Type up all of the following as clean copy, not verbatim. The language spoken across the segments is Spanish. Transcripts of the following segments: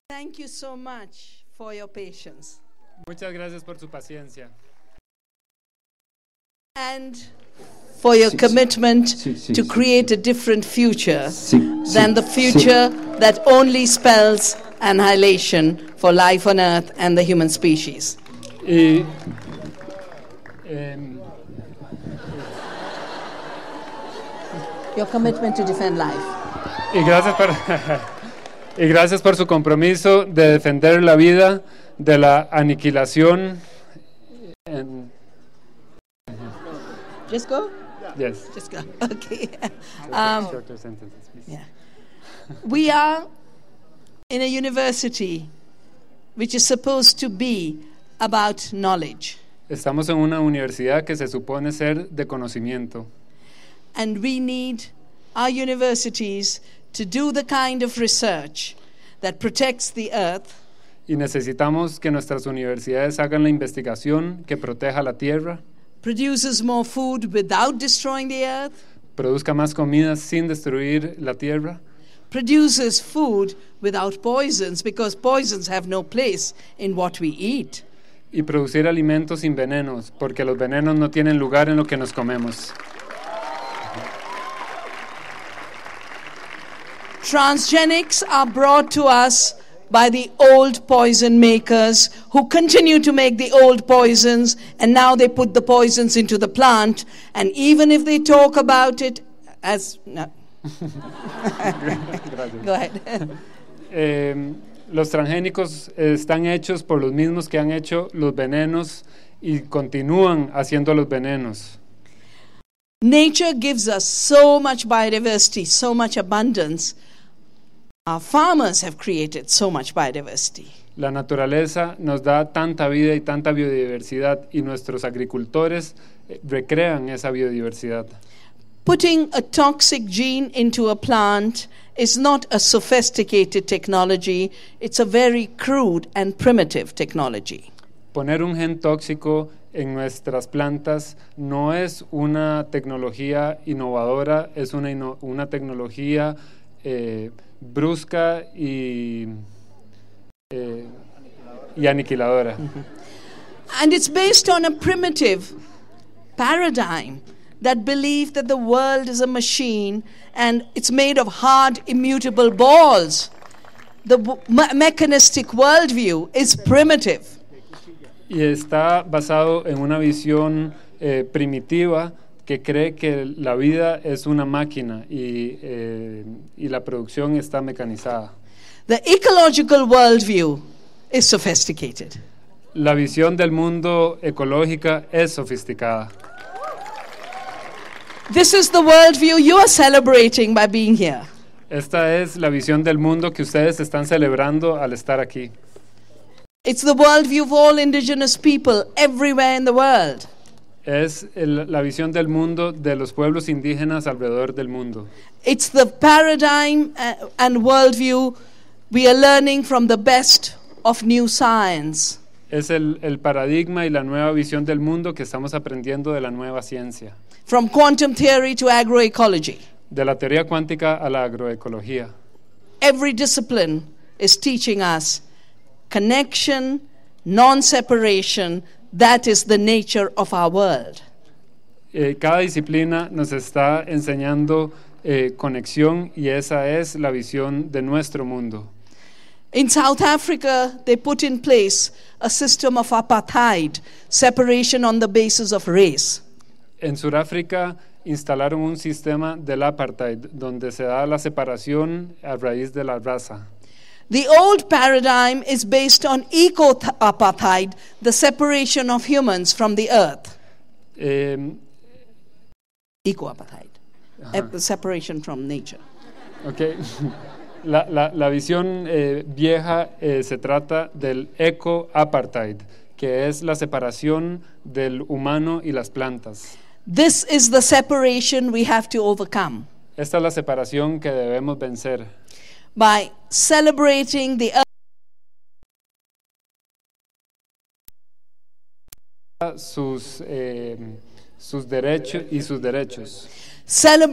Thank you so much for your patience. Muchas gracias por su paciencia. And for your commitment to create a different future than the future that only spells annihilation for life on Earth and the human species. Y, Your commitment to defend life. y gracias por y gracias por su compromiso de defender la vida de la aniquilación. Just go? Yes. Just go. Okay. Shorter sentences, please. Yeah. We are in a university which is supposed to be about knowledge. Estamos en una universidad que se supone ser de conocimiento. And we need our universities to do the kind of research that protects the earth, Y necesitamos que nuestras universidades hagan la investigación que proteja la tierra, produces more food without destroying the earth, produzca más comida sin destruir la tierra, produces food without poisons, because poisons have no place in what we eat. y producir alimentos sin venenos, porque los venenos no tienen lugar en lo que nos comemos. Transgenics are brought to us by the old poison makers who continue to make the old poisons, and now they put the poisons into the plant, and even if they talk about it as... No. Go ahead. Los transgénicos están hechos por los mismos que han hecho los venenos y continúan haciendo los venenos. Nature gives us so much biodiversity, so much abundance. Our farmers have created so much biodiversity. La naturaleza nos da tanta vida y tanta biodiversidad, y nuestros agricultores recrean esa biodiversidad. Putting a toxic gene into a plant is not a sophisticated technology, it's a very crude and primitive technology. Poner un gen tóxico en nuestras plantas no es una tecnología innovadora, es una tecnología brusca y aniquiladora. And it's based on a primitive paradigm that believe that the world is a machine and it's made of hard, immutable balls. The mechanistic worldview is primitive. Y está basado en una visión primitiva que cree que la vida es una máquina y la producción está mecanizada. The ecological worldview is sophisticated. La visión del mundo ecológica es sofisticada. This is the worldview you are celebrating by being here. Esta es la visión del mundo que ustedes están celebrando al estar aquí. It's the worldview of all indigenous people everywhere in the world. Es la visión del mundo de los pueblos indígenas alrededor del mundo. It's the paradigm and worldview we are learning from the best of new science. Es el paradigma y la nueva visión del mundo que estamos aprendiendo de la nueva ciencia. From quantum theory to agroecology. De la teoría cuántica a la agroecología. Every discipline is teaching us connection, non-separation. That is the nature of our world. Cada disciplina nos está enseñando conexión, y esa es la visión de nuestro mundo. In South Africa, they put in place a system of apartheid, separation on the basis of race. En Sudáfrica instalaron un sistema del apartheid donde se da la separación a raíz de la raza. The old paradigm is based on eco-apartheid, the separation of humans from the earth. Eco-apartheid, separation from nature. Okay. La visión vieja se trata del eco-apartheid, que es la separación del humano y las plantas. This is the separation we have to overcome. Esta es la separación que debemos vencer. By celebrating the sus derechos y sus derechos.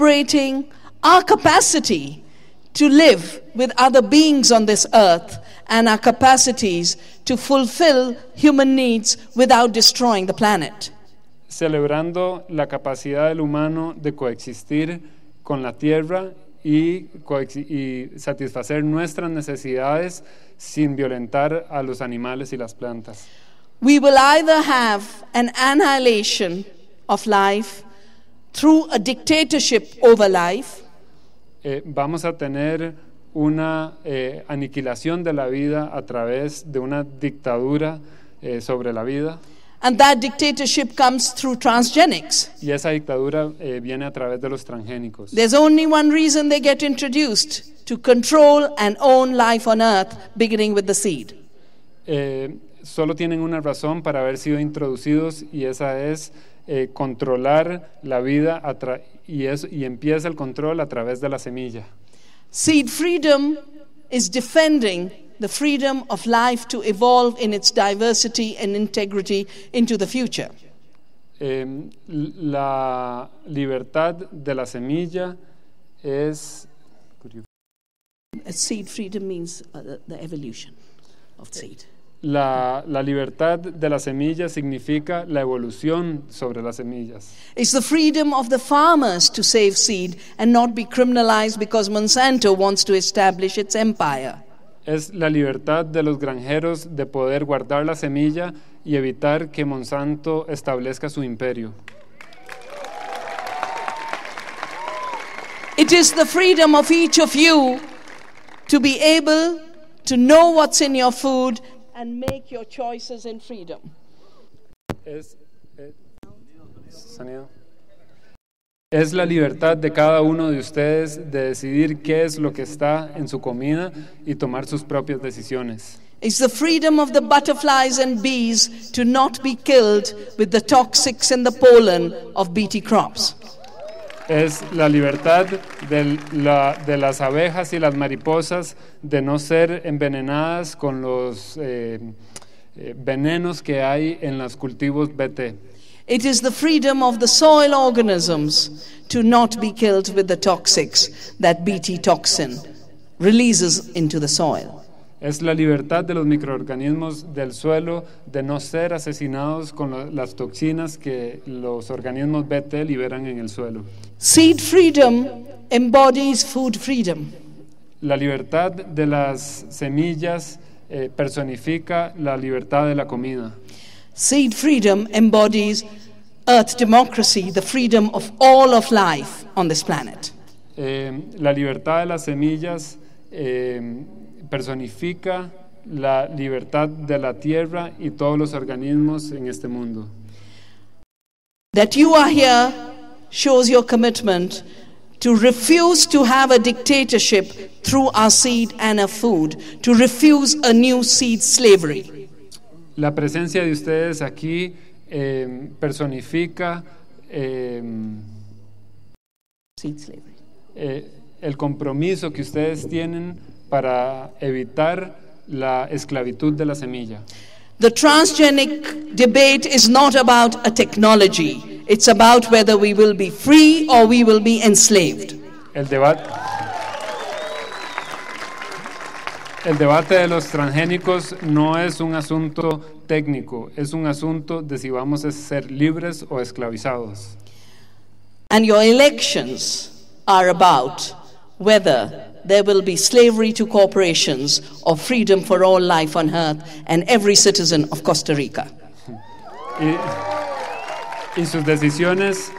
Celebrating our capacity to live with other beings on this earth and our capacities to fulfill human needs without destroying the planet. Celebrando la capacidad del humano de coexistir con la tierra y satisfacer nuestras necesidades sin violentar a los animales y las plantas. We will either have an annihilation of life through a dictatorship over life, Vamos a tener una aniquilación de la vida a través de una dictadura sobre la vida, and that dictatorship comes through transgenics. y esa dictadura viene a través de los transgénicos. There's only one reason they get introduced: to control and own life on earth, beginning with the seed. Solo tienen una razón para haber sido introducidos, y esa es controlar la vida y empieza el control a través de la semilla. Seed freedom is defending the freedom of life to evolve in its diversity and integrity into the future. La libertad de la semilla es Seed freedom means the evolution of seed. la libertad de la semilla significa la evolución sobre las semillas. It's the freedom of the farmers to save seed and not be criminalized because Monsanto wants to establish its empire. Es la libertad de los granjeros de poder guardar la semilla y evitar que Monsanto establezca su imperio. It is the freedom of each of you to be able to know what's in your food and make your choices in freedom. Es la libertad de cada uno de ustedes de decidir qué es lo que está en su comida y tomar sus propias decisiones. It's the freedom of the butterflies and bees to not be killed with the toxics and the pollen of Bt crops. Es la libertad de las abejas y las mariposas de no ser envenenadas con los venenos que hay en los cultivos BT. It is the freedom of the soil organisms to not be killed with the toxics that Bt toxin releases into the soil. Es la libertad de los microorganismos del suelo de no ser asesinados con las toxinas que los organismos BT liberan en el suelo. Seed freedom embodies food freedom. La libertad de las semillas personifica la libertad de la comida. Seed freedom embodies earth democracy, the freedom of all of life on this planet. La libertad de las semillas personifica la libertad de la tierra y todos los organismos en este mundo. That you are here shows your commitment to refuse to have a dictatorship through our seed and our food, to refuse a new seed slavery. La presencia de ustedes aquí personifica Seed slavery. el compromiso que ustedes tienen para evitar la esclavitud de la semilla. The transgenic debate is not about a technology. It's about whether we will be free or we will be enslaved. El debate de los transgénicos no es un asunto técnico, es un asunto de si vamos a ser libres o esclavizados. And your elections are about whether there will be slavery to corporations or freedom for all life on earth and every citizen of Costa Rica. Y sus decisiones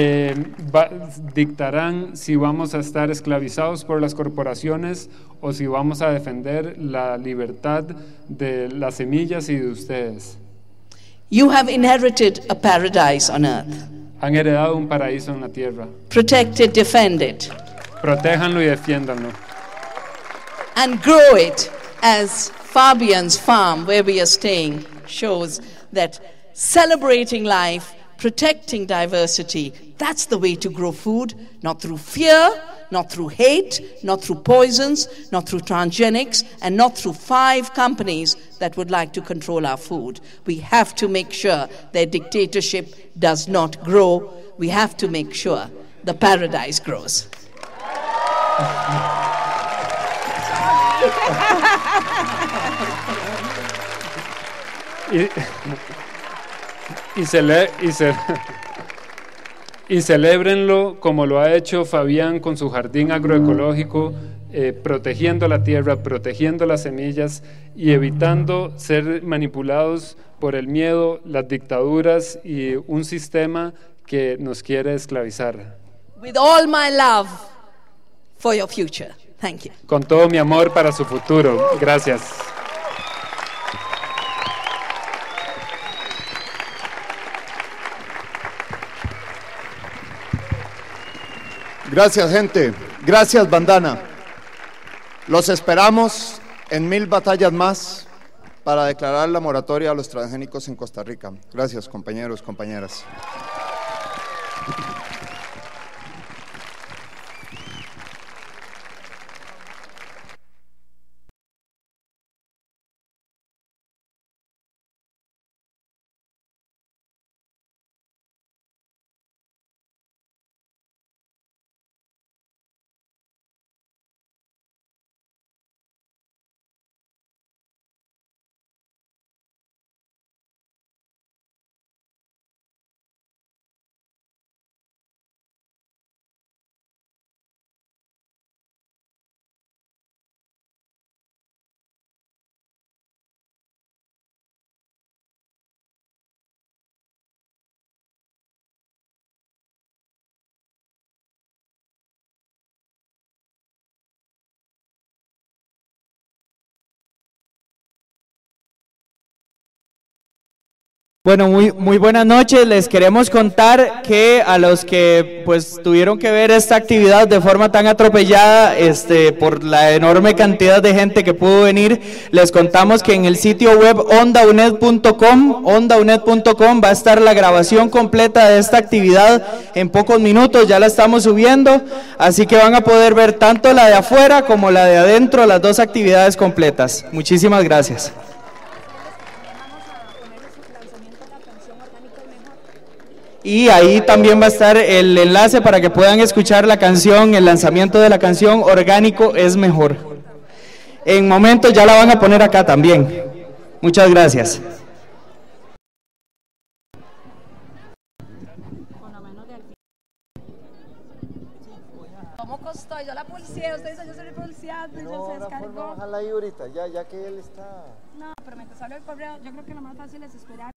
dictarán si vamos a estar esclavizados por las corporaciones o si vamos a defender la libertad de las semillas y de ustedes. You have inherited a paradise on earth. Han heredado un paraíso en la tierra. Protect it, defend it, Protéjanlo y defiéndanlo. and grow it, as Fabian's farm, where we are staying, shows that celebrating life, protecting diversity, that's the way to grow food, not through fear, not through hate, not through poisons, not through transgenics, and not through 5 companies that would like to control our food. We have to make sure their dictatorship does not grow. We have to make sure the paradise grows. Y celébrenlo como lo ha hecho Fabián con su jardín agroecológico, protegiendo la tierra, protegiendo las semillas y evitando ser manipulados por el miedo, las dictaduras y un sistema que nos quiere esclavizar. With all my love for your future. Thank you. Con todo mi amor para su futuro. Gracias. Gracias, gente. Gracias, bandana. Los esperamos en 1000 batallas más para declarar la moratoria a los transgénicos en Costa Rica. Gracias, compañeros, compañeras. Bueno, muy buenas noches. Les queremos contar que a los que pues tuvieron que ver esta actividad de forma tan atropellada, por la enorme cantidad de gente que pudo venir, les contamos que en el sitio web ondaunet.com va a estar la grabación completa de esta actividad en pocos minutos. Ya la estamos subiendo, así que van a poder ver tanto la de afuera como la de adentro, las dos actividades completas. Muchísimas gracias. Y ahí también va a estar el enlace para que puedan escuchar la canción, el lanzamiento de la canción Orgánico es Mejor. En momentos ya la van a poner acá también. Muchas gracias. ¿Cómo costó? Yo la pulseé, usted dice yo soy pulseando y yo se descargó. Ojalá ahí ahorita, ya que él está... No, pero mientras sale el correo, yo creo que lo más fácil es esperar.